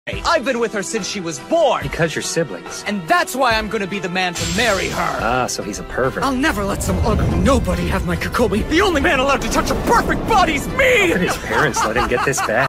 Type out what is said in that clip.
I've been with her since she was born. Because you're siblings. And that's why I'm gonna be the man to marry her. Ah, so he's a pervert. I'll never let some ugly nobody have my Kokomi. The only man allowed to touch a perfect body's me! How could his parents let him get this bad?